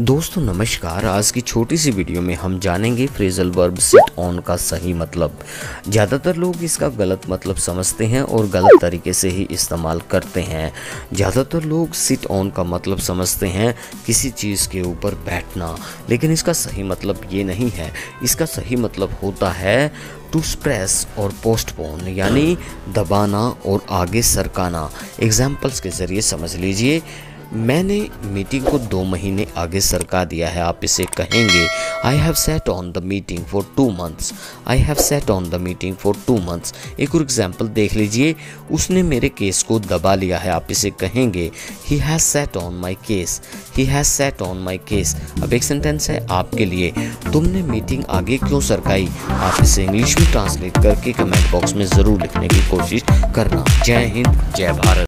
दोस्तों नमस्कार। आज की छोटी सी वीडियो में हम जानेंगे फ्रेजल वर्ब सिट ऑन का सही मतलब। ज़्यादातर लोग इसका गलत मतलब समझते हैं और गलत तरीके से ही इस्तेमाल करते हैं। ज़्यादातर लोग सिट ऑन का मतलब समझते हैं किसी चीज़ के ऊपर बैठना, लेकिन इसका सही मतलब ये नहीं है। इसका सही मतलब होता है टू स्प्रेस और पोस्टपोन, यानी दबाना और आगे सरकाना। एग्जाम्पल्स के ज़रिए समझ लीजिए। मैंने मीटिंग को 2 महीने आगे सरका दिया है। आप इसे कहेंगे I have set on the meeting for 2 months। I have set on the meeting for 2 months। एक और एग्जाम्पल देख लीजिए। उसने मेरे केस को दबा लिया है। आप इसे कहेंगे he has set on my case. He has set on my case. अब एक सेंटेंस है आपके लिए, तुमने मीटिंग आगे क्यों सरकाई। आप इसे इंग्लिश में ट्रांसलेट करके कमेंट बॉक्स में ज़रूर लिखने की कोशिश करना। जय हिंद, जय भारत।